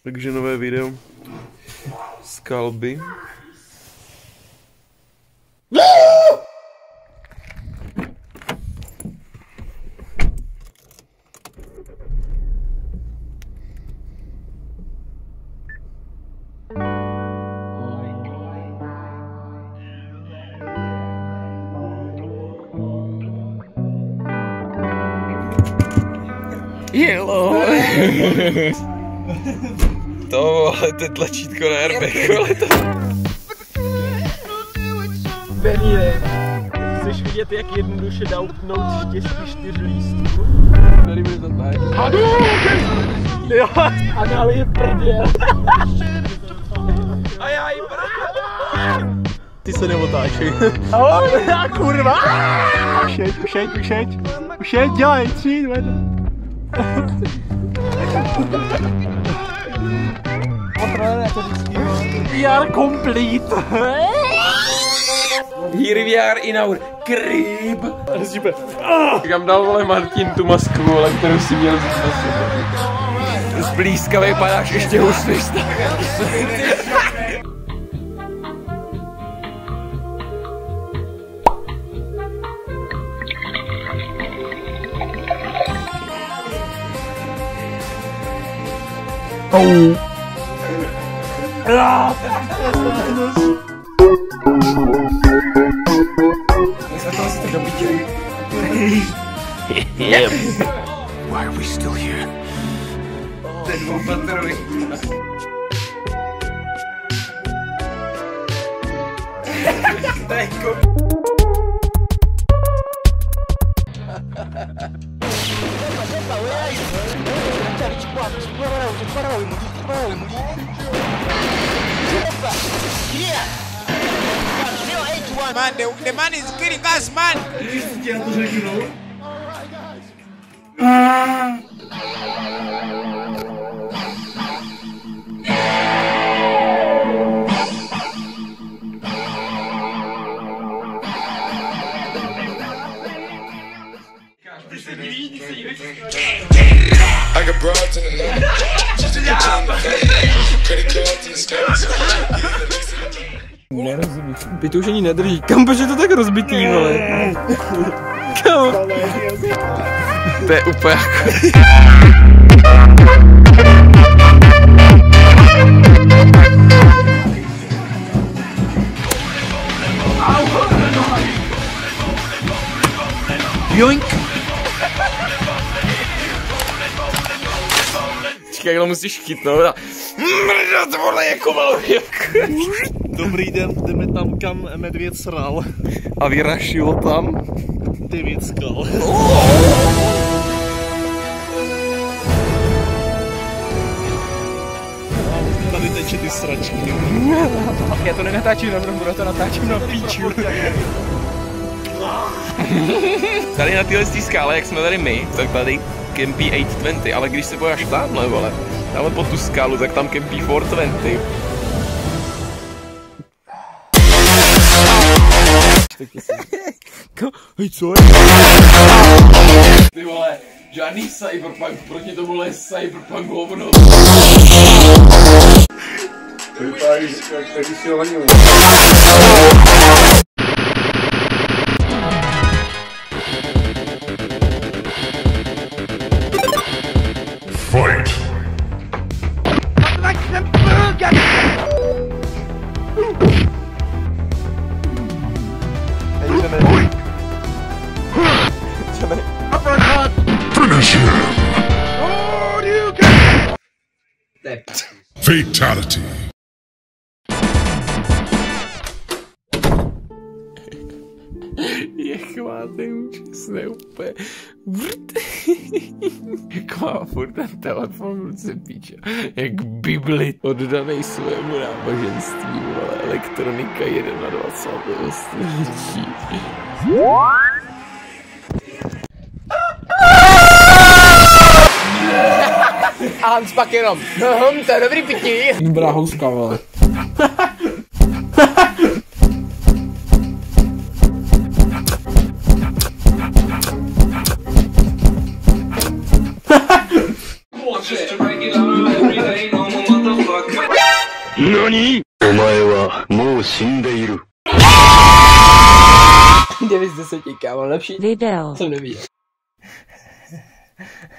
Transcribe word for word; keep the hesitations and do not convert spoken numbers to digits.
Takže nové video z Kalby. Jelo! To vole, to je tlačítko na airbag, vole to... Benny, chceš vidět, jak jednoduše dá upnout štěstí čtyř lístků? Tady bude to tak. Jo, a dále je prdě. A já jí prdě. Ty se neotáčej. Ahoj, kurva! Ušeď, ušeď, ušeď. Ušeď, dělej, tři, dva, We are complete. Here we are in our crib. Kam dal, vole, Martin tu masku, vole, kterou si měl vzít na sebe. Zblízka vypadáš ještě hůř než tak. Oh. Yep. Why are we still here? Man, the, the man is killing us, man! I got broads in the night. Just a credit cards in the stars. Nerozumíš. Ty to už ani nedrží. Kam, proč je to tak rozbitý, vole? Kam? To je úplně jako... Joink! Čekaj, jak musíš chytnout a... Mrda, to vole jako velký. Dobrý den, jdeme tam, kam medvěd sral. A vyrašilo tam? Devět skal. Tady teče ty sračky. Já to nenatáčím na brombu, já to natáčím na píču. Tady na téhle skále, jak jsme tady my, tak tady kempí osm set dvacet, ale když se pojáš tamhle, vole, tamhle pod tu skálu, tak tam kempí čtyři sto dvacet. Hej, co je? Ty vole, žádný cyberpunk, proti tomu je cyberpunk hovno. To vypadá, jak si ho honili. Fight! Finish him! Fatality! Jak máte účastné úplně. Jak má furt ten telefon v ruce, píče. Jak Bibli oddanej svému náboženství, vole, elektronika dvacátého prvního století. A Hans pak jenom, hm, to je dobrý pití. Dobrá houska, vole. Just a regular everyday normal Nani? devět z deseti, kámo, lepší video jsem neviděl.